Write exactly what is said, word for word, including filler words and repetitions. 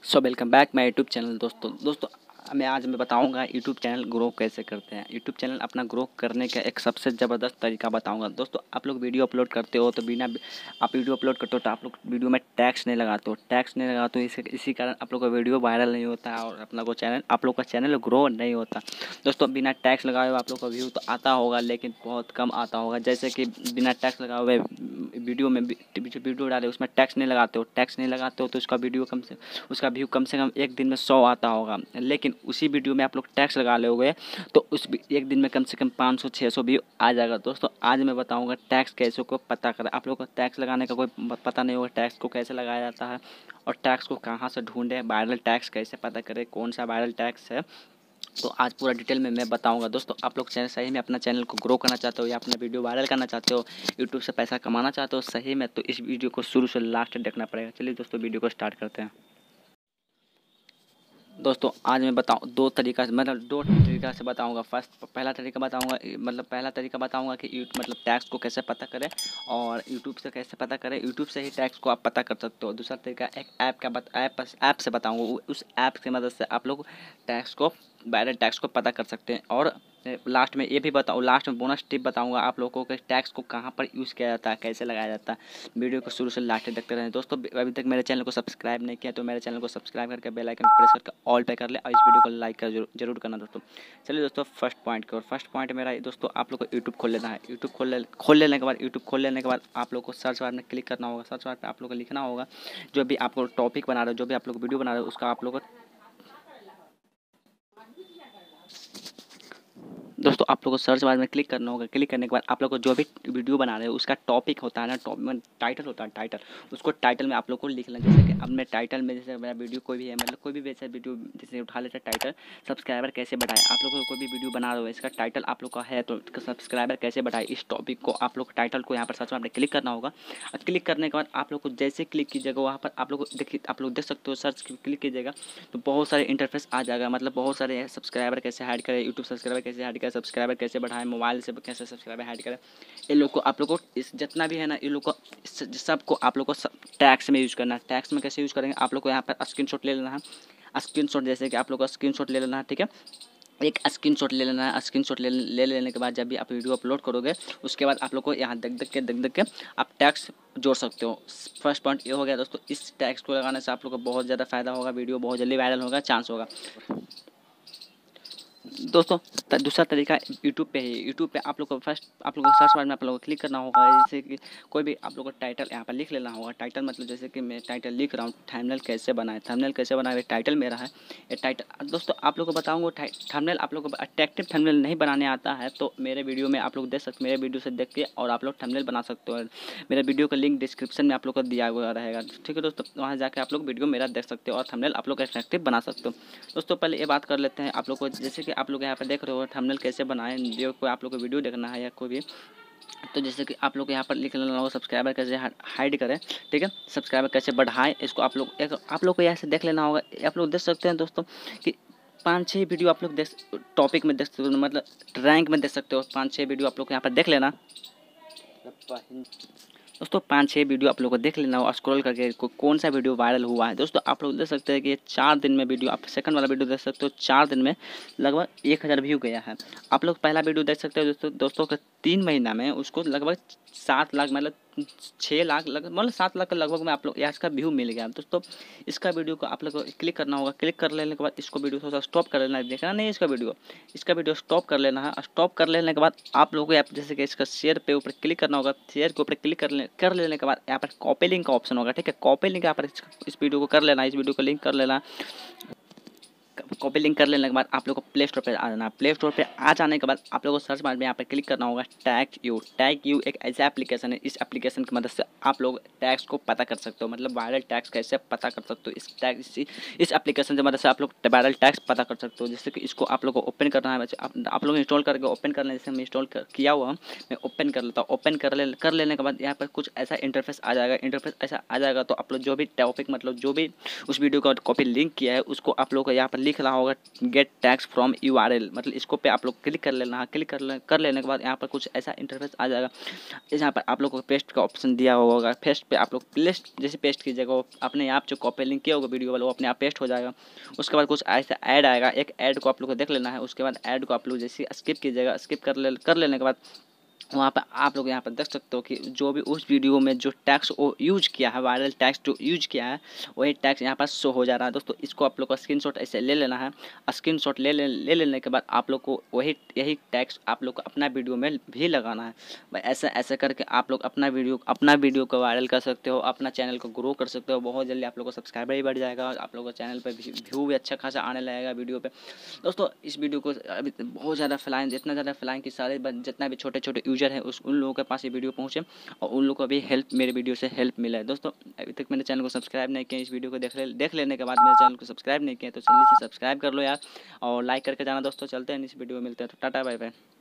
So welcome back my YouTube channel. दोस्तों दोस्तों मैं आज मैं बताऊंगा यूट्यूब चैनल ग्रो कैसे करते हैं। यूट्यूब चैनल अपना ग्रो करने का एक सबसे ज़बरदस्त तरीका बताऊंगा। दोस्तों आप लोग वीडियो अपलोड करते हो तो बिना आप वीडियो अपलोड करते हो तो आप लोग वीडियो में टैग्स नहीं लगाते हो टैग्स नहीं लगाते हो इसी इसी कारण आप लोग का वीडियो वायरल नहीं होता और अपना को चैनल आप लोग का चैनल ग्रो नहीं होता। दोस्तों बिना टैग्स लगाए हुए आप लोग का व्यू तो आता होगा लेकिन बहुत कम आता होगा। जैसे कि बिना टैग्स लगाए हुए वीडियो में वीडियो डाले उसमें टैक्स नहीं लगाते हो टैक्स नहीं लगाते हो तो उसका वीडियो कम से उसका व्यू कम से कम एक दिन में सौ आता होगा। लेकिन उसी वीडियो में आप लोग टैक्स लगा लोगे तो उस एक दिन में कम से कम पाँच सौ छः सौ व्यू आ जाएगा। दोस्तों आज मैं बताऊंगा टैक्स कैसे को पता करें। आप लोग को टैक्स लगाने का कोई पता नहीं होगा टैक्स को कैसे लगाया जाता है और टैक्स को कहाँ से ढूंढें, वायरल टैक्स कैसे पता करें, कौन सा वायरल टैक्स है, तो आज पूरा डिटेल में मैं बताऊंगा। दोस्तों आप लोग चैनल सही में अपना चैनल को ग्रो करना चाहते हो या अपना वीडियो वायरल करना चाहते हो, यूट्यूब से पैसा कमाना चाहते हो सही में, तो इस वीडियो को शुरू से लास्ट तक देखना पड़ेगा। चलिए दोस्तों वीडियो को स्टार्ट करते हैं। दोस्तों आज मैं बताऊँ दो तरीका मतलब दो तरीका से बताऊंगा। फर्स्ट पहला तरीका बताऊंगा मतलब पहला तरीका बताऊंगा कि यूट्यूब मतलब टैक्स को कैसे पता करें और यूट्यूब से कैसे पता करें। यूट्यूब से ही टैक्स को आप पता कर सकते हो। दूसरा तरीका एक ऐप का बत ऐप ऐप से बताऊंगा। उस ऐप की मदद से आप लोग टैक्स को वायरल टैक्स को पता कर सकते हैं। और लास्ट में ये भी बताऊँ लास्ट में बोनस टिप बताऊंगा आप लोगों को टैक्स को कहाँ पर यूज़ किया जाता है, कैसे लगाया जाता है। वीडियो को शुरू से लास्ट तक देखते रहें। दोस्तों अभी तक मेरे चैनल को सब्सक्राइब नहीं किया तो मेरे चैनल को सब्सक्राइब करके बेल आइकन प्रेस करके ऑल पे कर ले और इस वीडियो को लाइक कर जरूर करना। दोस्तों चलिए दोस्तों फर्स्ट पॉइंट की ओर। फर्स्ट पॉइंट मेरा दोस्तों आप लोग को यूट्यूब खोल लेना है। यूट्यूब खोल ले खोल लेने के बाद यूट्यूब खोल लेने के बाद आप लोग को सर्च बार में क्लिक करना होगा। सर्च बार पर आप लोग को लिखना होगा जो भी आप लोग टॉपिक बना रहे हो, जो भी आप लोग वीडियो बना रहे हो उसका आप लोग को दोस्तों आप लोग को सर्च बार में क्लिक करना होगा। क्लिक करने के बाद आप लोग को जो भी वीडियो बना रहे हो उसका टॉपिक होता है ना, टॉपिक टाइटल होता है टाइटल, उसको टाइटल में आप लोग को लिखना। जैसे कि अब मैं टाइटल में जैसे मेरा वीडियो कोई भी है मतलब कोई भी वैसा वीडियो जैसे उठा लेते हैं टाइटल सब्सक्राइबर कैसे बढ़ाए। आप लोग को कोई भी वीडियो बना रहे हो इसका टाइटल आप लोग का है तो सब्सक्राइबर कैसे बढ़ाए, इस टॉपिक को आप लोग टाइटल को यहाँ पर सर्च बार में क्लिक करना होगा। और क्लिक करने के बाद आप लोग को जैसे क्लिक कीजिएगा वहाँ पर आप लोग को देखिए आप लोग देख सकते हो सर्च क्लिक कीजिएगा तो बहुत सारे इंटरफेस आ जाएगा। मतलब बहुत सारे सब्सक्राइबर कैसे हाइड करें, यूट्यूब सब्सक्राइबर कैसे हाइड करें, सब्सक्राइबर कैसे बढ़ाएं, मोबाइल से कैसे सब्सक्राइबर हाइड करें। ये लोग को आप लोग को इस जितना भी है ना ये लोग को सबको आप लोग को टैक्स में यूज़ करना है। टैक्स में कैसे यूज़ करेंगे आप लोग को यहाँ पर स्क्रीनशॉट ले लेना है। स्क्रीनशॉट जैसे कि आप लोग को स्क्रीनशॉट ले लेना है, ठीक है। एक स्क्रीनशॉट ले लेना है। स्क्रीनशॉट ले ले लेने के बाद जब भी आप वीडियो अपलोड करोगे उसके बाद आप लोग को यहाँ देख देख के देख देख के आप टैक्स जोड़ सकते हो। फर्स्ट पॉइंट ये हो गया दोस्तों। इस टैक्स को लगाने से आप लोग को बहुत ज़्यादा फायदा होगा, वीडियो बहुत जल्दी वायरल होगा, चांस होगा। दोस्तों दूसरा तरीका यूट्यूब पे है। यूट्यूब पे आप लोग को फर्स्ट आप लोग को सर्च बार में आप लोग को क्लिक करना होगा। जैसे कि कोई भी आप लोग को टाइटल यहाँ पर लिख लेना होगा। टाइटल मतलब जैसे कि मैं टाइटल लिख रहा हूँ थंबनेल कैसे बनाए, थंबनेल कैसे बनाए टाइटल मेरा है ये टाइटल। दोस्तों आप लोग को बताऊँगा थंबनेल आप लोग को अट्रैक्टिव थंबनेल नहीं बनाने आता है तो मेरे वीडियो में आप लोग देख सकते मेरे वीडियो से देख के और आप लोग थंबनेल बना सकते हो। मेरे वीडियो का लिंक डिस्क्रिप्शन में आप लोग को दिया हुआ रहेगा, ठीक है दोस्तों। वहाँ जाकर आप लोग वीडियो मेरा देख सकते हो और थंबनेल आप लोग अट्रैक्टिव बना सकते हो। दोस्तों पहले ये बात कर लेते हैं आप लोग को। जैसे कि आप लोग यहाँ पर देख रहे हो थंबनेल कैसे बनाएं, जो कोई आप लोग को वीडियो देखना है या कोई भी, तो जैसे कि आप लोग यहाँ पर लिख लेना होगा सब्सक्राइबर कैसे हाइड करें, ठीक है, सब्सक्राइबर कैसे बढ़ाएं। इसको आप लोग एक आप लोग को यहाँ से देख लेना होगा। आप लोग देख सकते हैं दोस्तों कि पाँच छः वीडियो आप लोग देख टॉपिक में देख सकते हो, मतलब रैंक में देख सकते हो। पाँच छः वीडियो आप लोग यहाँ पर देख लेना दोस्तों। पाँच छः वीडियो आप लोग को देख लेना हो स्क्रॉल करके को, कौन सा वीडियो वायरल हुआ है। दोस्तों आप लोग देख सकते हैं कि चार दिन में वीडियो आप सेकंड वाला वीडियो देख सकते हो चार दिन में लगभग एक हज़ार व्यू गया है। आप लोग पहला वीडियो देख सकते हो दोस्तों दोस्तों का तीन महीना में उसको लगभग सात लाख मतलब छः लाख लग मतलब सात लाख के लगभग में आप लोग यहाँ इसका व्यू मिल गया। दोस्तों इसका वीडियो को आप लोग को क्लिक करना होगा। क्लिक कर लेने के बाद इसको वीडियो थोड़ा सा स्टॉप कर लेना है, देखना नहीं इसका वीडियो इसका वीडियो स्टॉप कर लेना है। स्टॉप कर लेने के बाद आप लोगों को जैसे कि इसका शेयर पे ऊपर क्लिक करना होगा। शेयर के ऊपर क्लिक कर ले कर लेने के बाद यहाँ पर कॉपी लिंक का ऑप्शन होगा, ठीक है। कॉपी लिंक यहाँ पर इस वीडियो को कर लेना, इस वीडियो को लिंक कर लेना। कॉपी लिंक कर लेने के बाद आप लोग को प्ले स्टोर पर आ जाना। प्ले स्टोर पर आ जाने के बाद आप लोग को सर्च बार में यहाँ पर क्लिक करना होगा टैग यू। टैग यू एक ऐसा एप्लीकेशन है, इस एप्लीकेशन की मदद से आप लोग टैग्स को पता कर सकते हो, मतलब वायरल टैग्स कैसे पता कर सकते हो। इस टैग इस एप्लीकेशन की मदद से आप लोग वायरल टैग्स पता कर सकते हो। जैसे कि इसको आप लोग को ओपन करना है, आप, आप लोग इंस्टॉल करके ओपन कर लें। जैसे मैं इंस्टॉल कर, किया हुआ मैं ओपन कर लेता हूँ। ओपन कर ले कर लेने के बाद यहाँ पर कुछ ऐसा इंटरफेस आ जाएगा। इंटरफेस ऐसा आ जाएगा तो आप लोग जो भी टॉपिक मतलब जो भी उस वीडियो का कॉपी लिंक किया है उसको आप लोग को यहाँ पर लिख दिख रहा होगा get tags from U R L, मतलब इसको पे आप लोग क्लिक कर लेना है। क्लिक कर ले कर लेने के बाद यहाँ पर कुछ ऐसा इंटरफेस आ जाएगा। यहाँ पर आप लोग को पेस्ट का ऑप्शन दिया होगा, पेस्ट पे आप लोग पेस्ट जैसे पेस्ट कीजिएगा वो अपने आप जो कॉपी लिंक किया होगा वीडियो वाला वो अपने आप पेस्ट हो जाएगा। उसके बाद कुछ ऐसा ऐड आएगा, एक ऐड को आप लोग को देख लेना है। उसके बाद ऐड को आप लोग जैसे स्किप कीजिएगा, स्किप कर ले कर लेने के बाद वहाँ पर आप लोग यहाँ पर देख सकते हो कि जो भी उस वीडियो में जो टैक्स वो यूज किया है, वायरल टैक्स जो यूज किया है वही टैक्स यहाँ पर शो हो जा रहा है दोस्तों। इसको आप लोग को स्क्रीनशॉट ऐसे ले लेना है। स्क्रीनशॉट ले ले ले लेने के बाद आप लोग को वही यही टैक्स आप लोग को अपना वीडियो में भी लगाना है। भाई ऐसा ऐसा करके आप लोग अपना वीडियो अपना वीडियो को वायरल कर सकते हो, अपना चैनल को ग्रो कर सकते हो। बहुत जल्दी आप लोग को सब्सक्राइबर भी बढ़ जाएगा, आप लोग को चैनल पर व्यू भी अच्छा खासा आने लगेगा वीडियो पर दोस्तों। इस वीडियो को अभी बहुत ज़्यादा फैलाएं, जितना ज़्यादा फैलाएं कि सारे जितना भी छोटे छोटे यूजर हैं उस उन लोगों के पास ये वीडियो पहुंचे और उन लोगों को भी हेल्प मेरे वीडियो से हेल्प मिला है दोस्तों। अभी तक मेरे चैनल को सब्सक्राइब नहीं किया, इस वीडियो को देख ले देख लेने के बाद मेरे चैनल को सब्सक्राइब नहीं किया तो जल्दी से सब्सक्राइब कर लो यार और लाइक करके जाना दोस्तों। चलते हैं इस वीडियो में, मिलते हैं तो टाटा बाय बाय।